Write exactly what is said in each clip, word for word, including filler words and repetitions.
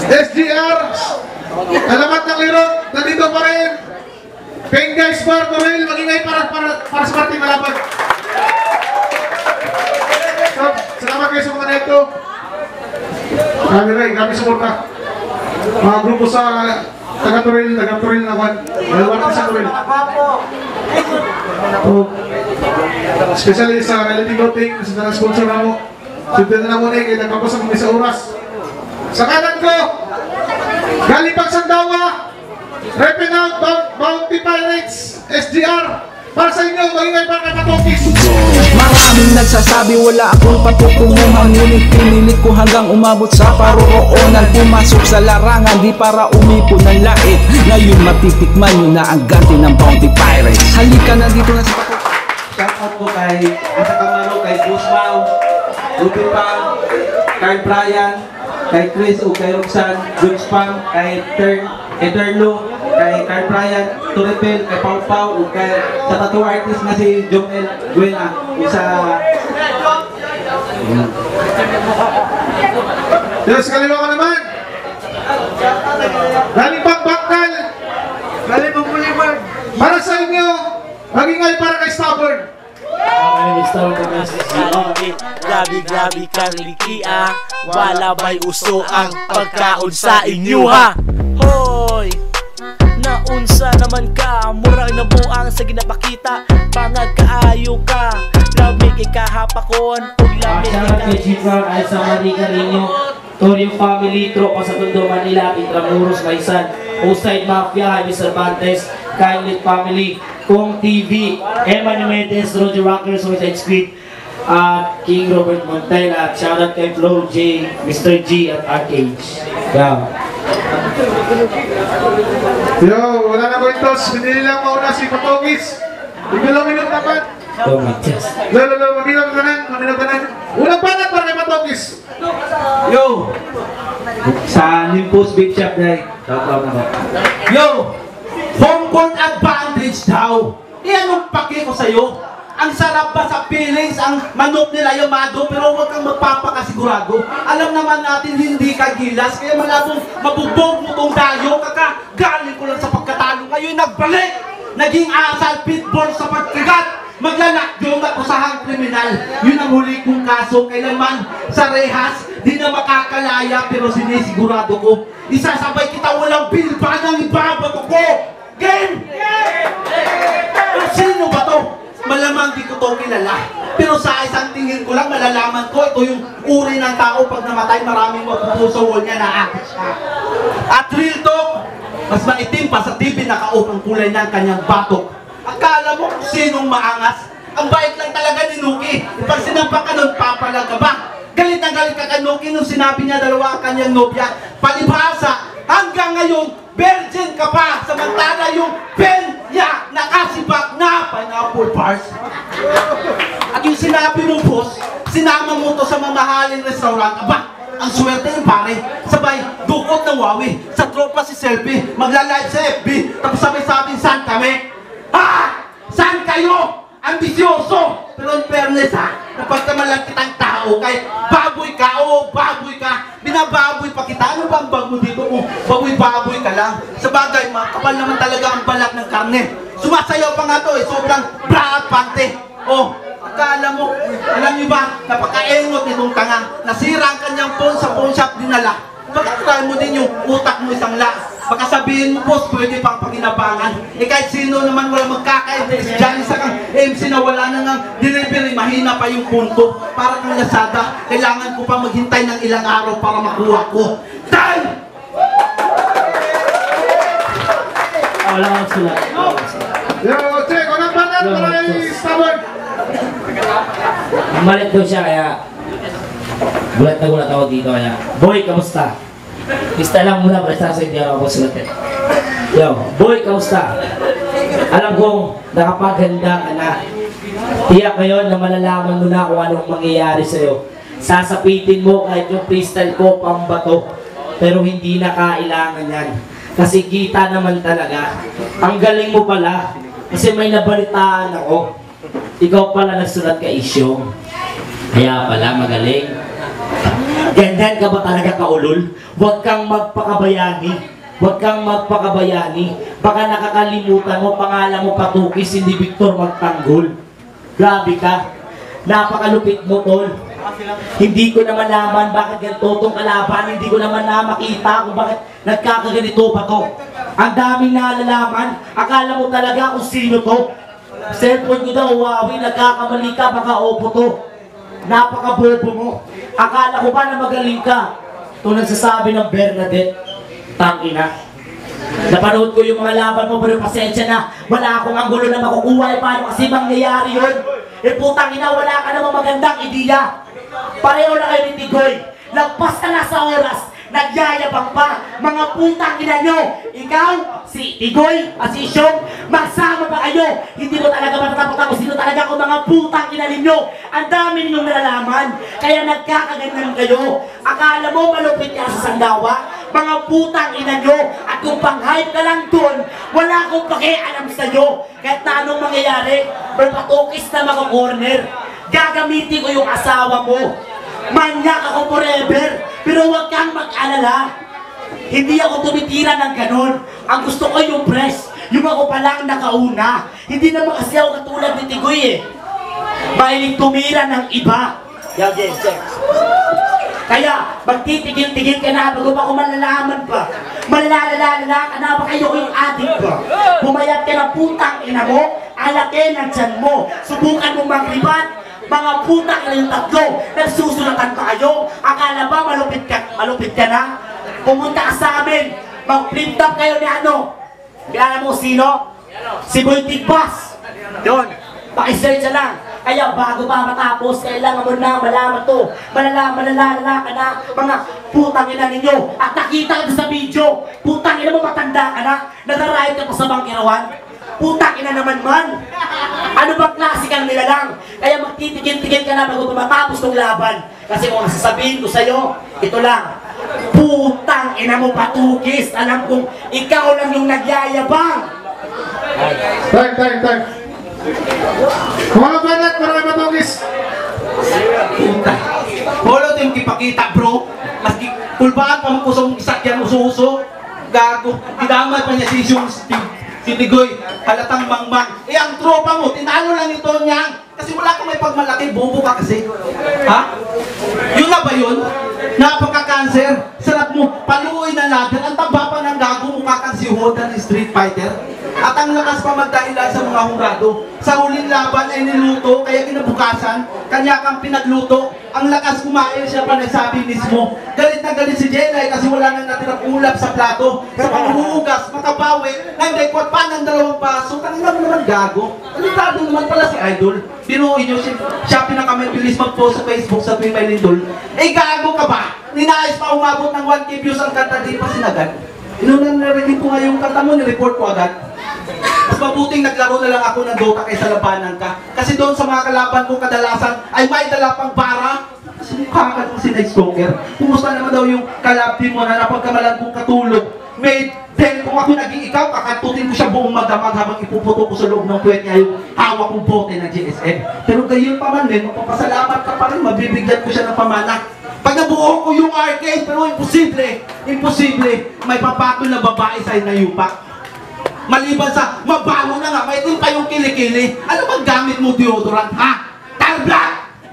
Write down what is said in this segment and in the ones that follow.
S G R, alamat ng lirot, nandito pa rin. Pengay Spar, Corel, magingay para, para, para sa parting malaban. So, salamat kayo sa mga na ito. Kami rin, kami suporta. Mga grupo sa taga-Toril, taga-Toril naman. Malawak sa Toril. So, especially sa relative voting, sa sponsor na mo. Sundan na mo na yung nagpapasok kami sa oras. Sa kanan ko, galing pang Sandawa, repping out Bounty Pirates, S G R, para sa inyo, magingay para kay Matokis. Maraming nagsasabi wala akong patutunguhan, ngunit pinilit ko hanggang umabot sa paroroonan. Pumasok sa larangan, di para umipon ng lait. Ngayon matitikman nyo na ang ganti ng Bounty Pirates. Halika na dito na sa Patok. Shout out ko kay Asa Camaro, kay Guzmao, Ruben Pang, kay Brian, kay Chris o kay Roxanne, George Pang, kay Tern, kay Terlo, kay Kay Brian, Toripel, kay Pau Pau, o kay sa tattoo artist na si Joel Buena, o sa... Yes, kaliwa ka naman. Galing pang Bakal, galing pang Puliman. Para sa inyo, magingay para kay Stubborn. Grabe-grabe kang likia, wala ba'y uso ang pagkaon sa inyo ha? Hoy! Naunsa naman ka, murang nabuang sa ginapakita, pangag kaayo ka, lamig ikahapakon, ug lamig Shoutout kay Chipra, ay sa Manika Rinyo, Torio Family, Tropa sa Tondo, Manila, Intramuros, Maisan, Oside Mafia, Jaime Cervantes, Kindlet Family, Kong T V, Emma Numedes, Roger Rocker, Suicide Squid, at King Robert Montela, at shoutout kay Flo J, Mister G, at Arcage. Yeah. Yo, wala na kwentos. Pinili lang mauna si Matokis. Tignan minute dapat. Oh my God. Lalo, lalo, maminag ka na. Maminag ka na. Unang banat para kay Matokis. Yo! Sa Nimpos Big Shop na shoutout na ba? Yo! Home court advantage daw. Iyan ang paki ko sa'yo. Ang sarap ba sa feelings, ang manok nila yamado, pero huwag kang magpapakasigurado. Alam naman natin hindi ka gilas, kaya malabong mabubog mo tong dayo, kakagaling ko lang sa pagkatalo. Ngayon nagbalik, naging asal pitbull sa pagkagat. Maglalakdyong at usahang kriminal. Yun ang huli kong kaso, kailanman sa rehas, di na makakalaya, pero sinisigurado ko, isasabay kita walang bilba ng ibabato ko. Game! Pero sino ba to? Malamang di ko to kilala. Pero sa isang tingin ko lang, malalaman ko, ito yung uri ng tao pag namatay, maraming mapupuso wall niya na akit siya. At real talk, mas maitim pa sa T V nakaup ang kulay ng kanyang batok. Akala mo kung sinong maangas? Ang bait lang talaga ni Nuki. Pag sinampak ka nun, papalag ka ba? Galit na galit ka kay Nuki nung sinabi niya dalawa ang kanyang nobya. Palibhasa, hanggang ngayon, virgin ka pa, samantala yung penya nakasibak na pineapple bars. At yung sinabi mo, boss, sinama mo to sa mamahaling restaurant. Aba, ang swerte yung pare. Sabay, dukot ng wawi. Sa tropa si Selfie, magla-live sa F B. Tapos sabay-sabing, saan kami? Ha? Saan kayo? Ambisyoso! Pero in fairness ha, napagkamalang kitang tao, kahit baboy ka, o baboy ka, binababoy pa kita. Ano bang bag mo dito kung baboy-baboy ka lang? Sa bagay, makapal naman talaga ang balat ng karne. Sumasayaw pa nga to eh, sobrang bra at pante. Oh, akala mo, alam niyo ba, napaka-engot nitong tanga. Nasira ang kanyang phone sa phone shop dinala. Bakit try mo din yung utak mo isang la? Baka sabihin mo, boss, pwede pang paginabangan. Eh kahit sino naman wala magkaka-interest dyan, isa kang M C na wala na ng delivery, mahina pa yung punto. Para kang Lazada, kailangan ko pa maghintay ng ilang araw para makuha ko. Time! Wala kang sulat. Yo, check, unang banat para kay Stubborn. Malit daw siya, kaya gulat na gulat ako dito, kaya boy, kamusta? Lista lang muna, basta sa hindi ako sulatin. Yo, boy, kamusta? Alam kong nakapaganda ka na. Tiyak ngayon na malalaman mo na kung anong mangyayari sa'yo. Sasapitin mo kahit yung crystal ko pambato, pero hindi na kailangan yan. Kasi kita naman talaga. Ang galing mo pala, kasi may nabalitaan ako. Ikaw pala nagsulat ka, Isyong. Kaya pala magaling. Ganyan ka ba talaga kaulol? Huwag kang magpakabayani. Huwag kang magpakabayani. Baka nakakalimutan mo, pangalan mo Patukis, hindi Victor Magtanggol. Grabe ka. Napakalupit mo, tol. Hindi ko naman naman bakit ganito itong kalaban. Hindi ko naman na makita kung bakit nagkakaganito pa to. Ang daming nalalaman. Akala mo talaga kung sino to. Cellphone ko daw, Huawei, nagkakamali ka, baka opo to. Napakabobo mo. Akala ko ba na magaling ka? Ito nagsasabi ng Bernadette. Tangina. Napanood ko yung mga laban mo, pero pasensya na. Wala akong anggulo na makukuha. Eh, paano kasi mangyayari yun? Eh putang ina, wala ka namang magandang ideya. Pareho na kayo ni Tigoy. Lagpas ka na sa oras. Nagyayabang pa. Mga putang ina nyo. Ikaw, si Tigoy, at si Shong, magsama pa kayo. Hindi mo talaga matatapot ako sino talaga kung mga putang ina ninyo. Ang dami ninyong nalalaman. Kaya nagkakaganyan kayo. Akala mo malupit ka sa Sandawa? Mga putang ina nyo. At kung pang-hype ka lang dun, wala akong pakialam sa'yo. Kahit na anong mangyayari, Patukis na mga corner. Gagamitin ko yung asawa mo. Manyak ako forever. Pero huwag kang mag-alala. Hindi ako tumitira ng ganon. Ang gusto ko yung press. Yung ako palang nakauna. Hindi naman kasi ako katulad ni Tigoy eh. Mahiling tumira ng iba. Yan, yan, check. Kaya, magtitigil-tigil ka na bago pa kung malalaman pa. Malalalala ka na ba kayo yung adik pa? Pumayat ka ng putang ina mo, alaki ng tiyan mo. Subukan mo magribat. Mga putang ina yung tatlo. Nagsusulatan pa kayo. Akala ba malupit ka, malupit ka na? Pumunta ka sa amin. Mag-print up kayo ni ano? Kilala mo sino? Si Boy Tigbas. Yun. Pakisearch lang. Kaya bago pa matapos, kailangan mo na malaman to. Malala, malala ka na, mga putang ina ninyo. At nakita ka sa video, putang ina mo matanda ka na, nadarayot ka pa sa bangkirawan. Putang ina naman man. Ano ba klase kang nilalang? Kaya magtitigil-tigil ka na bago matapos ng laban. Kasi kung sasabihin ko sa'yo, ito lang. Putang ina mo Patukis. Alam kong ikaw lang yung nagyayabang. Time, time, time. Mga banat, marami Patukis. Puta. Holo din kipakita bro. Maski pulbaan pa mo kusong isakyan uso-uso. Gago. Idamay pa niya si Yung si Tigoy. Halatang mangmang. Eh ang tropa mo, tinalo lang ito niya. Kasi wala kang may pagmalaki, bobo ka kasi. Ha? Yun na ba yun? Napaka-cancer. Sarap mo, paluoy na lager. Ang taba pa ng gago, mukha kang si Hodan ni Street Fighter. At ang lakas pa magdahilan sa mga hurado. Sa huling laban ay niluto, kaya kinabukasan, kanya kang pinagluto. Ang lakas kumain siya pa nagsabi mismo. Galit na galit si Jelay kasi wala nang natirang ulap sa plato. Sa panghuhugas, makabawi, nanggaykwat pa ng dalawang paso. Tangilang naman gago. Alitado naman pala si Idol. Binuhin nyo siya, siya pinakamabilis mag-post sa Facebook sa tuwing may lindol. Eh gago ka ba? Ninais pa umabot ng one K views ang kanta, di pa sinagad. Inunang narinig ko nga yung kanta mo, nireport ko agad. Mas mabuting naglaro na lang ako ng Dota kaysa labanan ka. Kasi doon sa mga kalaban ko kadalasan ay may dala pang para. Kasi mukha ka kung si Night Stalker. Kumusta naman daw yung kalabdi mo na napagkamalan kong katulog. May then kung ako naging ikaw, kakatutin ko siya buong magamag habang ipuputo ko sa loob ng puwet niya yung hawak kong bote ng G S M. Pero gayon pa man din, magpapasalamat ka pa rin, mabibigyan ko siya ng pamana. Pag nabuo ko yung arcade, pero imposible, imposible, may papatol na babae sa'yo na yupa. Maliban sa mabaho na nga, may din pa yung kilikili. Ano bang gamit mo deodorant, ha? Tarbla!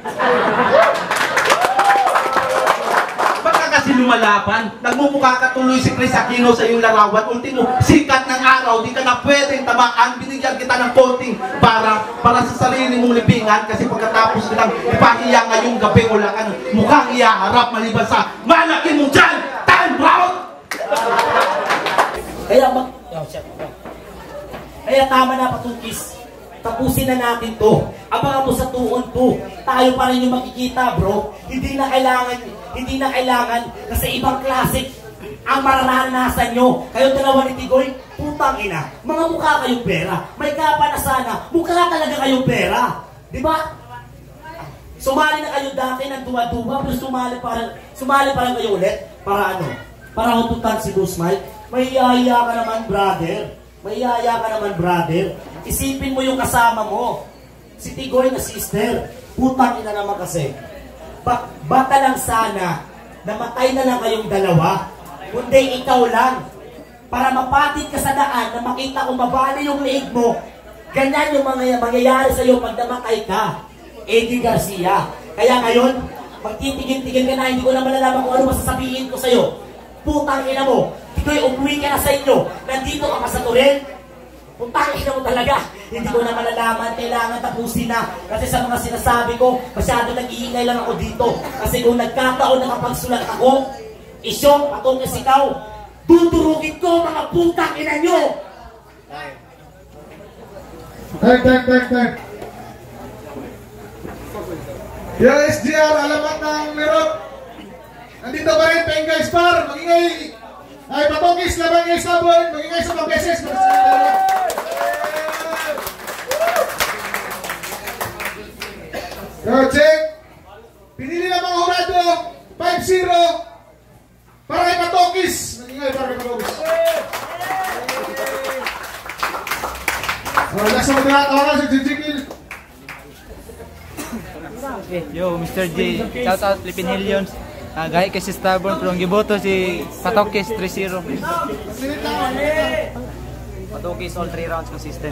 Ba't ka kasi lumalaban? Nagmumukha ka tuloy si Chris Aquino sa iyong larawan. Ultimo, sikat ng araw, di ka na pwedeng tamaan. Binigyan kita ng konting para para sa sarili mong libingan. Kasi pagkatapos kitang ipahiya ngayong gabi, wala ka mukhang iyaharap maliban sa malaki mong dyan! Time out! Kaya mag... Kaya tama na Patukis. Tapusin na natin to. Abangan mo sa tuon to. Tayo pa rin yung makikita bro. Hindi na kailangan, hindi na kailangan kasi ibang klase ang mararanasan nyo. Kayo dalawa ni Tigoy, putang ina. Mga mukha kayong pera. May kapa na sana. Mukha talaga kayong pera. Diba? Sumali na kayo dati ng duwa-duwa, pero sumali pa, sumali pa rin kayo ulit. Para ano? Para hututan si Boss Mike. May yaya ka naman, brother. May yaya ka naman, brother. Isipin mo yung kasama mo. Si Tigoy na sister. Putang ina naman kasi. Ba bata lang sana namatay na lang kayong dalawa. Kundi ikaw lang. Para mapatid ka sa daan na makita kung mababa yung liig mo, ganyan yung mga mangyayari sa'yo pag namatay ka. Eddie Garcia. Kaya ngayon, magtitigil-tigil ka na, hindi ko na malalaman kung ano masasabihin ko sa'yo. Putang ina mo, ito'y umuwi ka na sa inyo. Nandito ka pa sa Torel. Putang ina mo talaga. Hindi ko na malalaman, kailangan tapusin na. Kasi sa mga sinasabi ko, masyado nag-iingay lang ako dito. Kasi kung nagkataon na kapagsulat ako, isyong atong isikaw, tuturugin ko mga putang ina nyo! Tag, tag, tag, tag. Yung S G R, alamat ng Merot. Nandito pa rin, Penga Spar. Magingay. Ay, patokis, labang ngay sabon. Magingay sa mga beses. Yo, check. Pinili na mga hurado. five zero. Para kay patokis. Magingay para kay patokis. Oh, nasa mga tawagan si Jijikil. Yo, Mister J, shout out Philippine Hillions. Uh, gahi kasi Starborn, pero ang giboto si Patokis three zero. Patokis all three rounds consistent.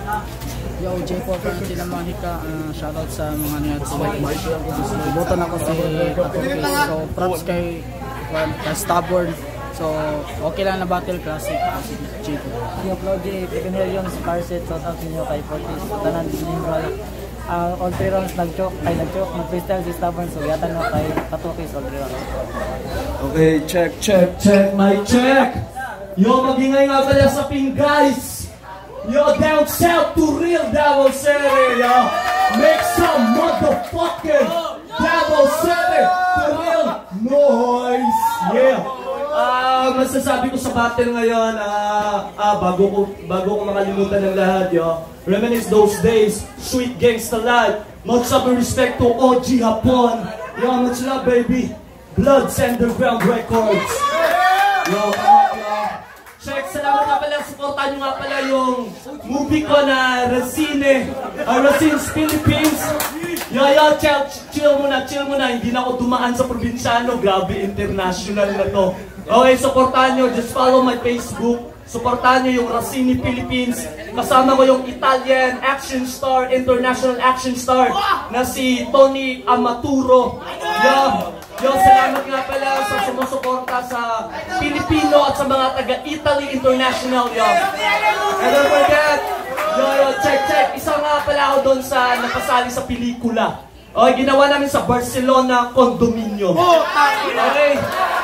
Yo, J four from Tinamahika, uh, shout out sa mga niya sa White March. Giboto na ko si Patokis, so props kay, well, kay Starborn. So, okay lang na battle classic si J four. Yo, Claudia, Philippine Hillions, Carset, shout out ninyo kay Fortis, tanan Lindroy. Uh, all three rounds nag-choke, ay nag-choke, nag-freestyle si Stubborn, so yatan mo kay Patokis all three rounds. Okay, check, check, check, my check! Yo, magingay nga pala sa ping, guys! Yo, down south to real Davao City, yo! Make some motherfucking Davao City to real noise! Yeah! Ah, masasabi ko sa battle ngayon, ah, ah, bago ko, bago ko makalimutan ng lahat, yo. Reminisce those days, sweet gangsta life. Much love and respect to O G Hapon. Yo, much love, baby. Bloods Underground Records. Yo, come yo. Check, salamat nga pala, supportan nyo nga pala yung movie ko na Racine, uh, Racine's Philippines. Yo, yo, chill, chill muna, chill muna. Hindi na ako dumaan sa probinsyano. Grabe, international na to. Okay, supportan nyo. Just follow my Facebook. Supportan nyo yung Racine Philippines. Kasama ko yung Italian action star, international action star na si Tony Amaturo. Yo, yo, salamat nga pala sa sumusuporta sa Pilipino at sa mga taga-Italy International. Yo, and don't forget, yo, yo, check, check. Isa nga pala ako doon sa nakasali sa pelikula. Okay, ginawa namin sa Barcelona Condominio. Okay.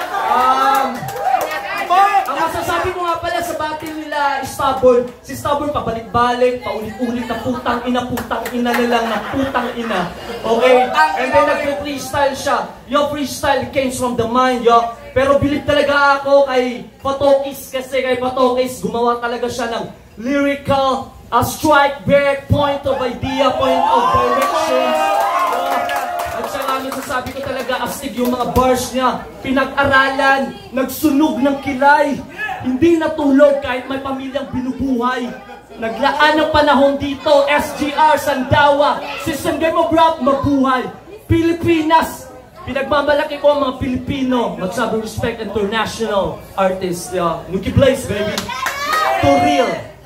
Um, ang masasabi ko nga pala sa battle nila, Stubborn, si Stubborn pabalik-balik, paulit-ulit na putang ina, putang ina na lang na putang ina. Okay? And then nag-freestyle siya. Yo, freestyle came from the mind, yo. Pero bilib talaga ako kay Patokis kasi kay Patokis, gumawa talaga siya ng lyrical, a strike back, point of idea, point of direction. At saka nasasabi ko talaga, astig yung mga bars niya. Pinag-aralan, nagsunog ng kilay. Hindi natulog kahit may pamilyang binubuhay. Naglaan ng panahon dito, S G R, Sandawa, System Game of Rap, mabuhay. Pilipinas, pinagmamalaki ko ang mga Pilipino. Magsabing respect international artists. Yeah. Nuki Blaze, baby. To real.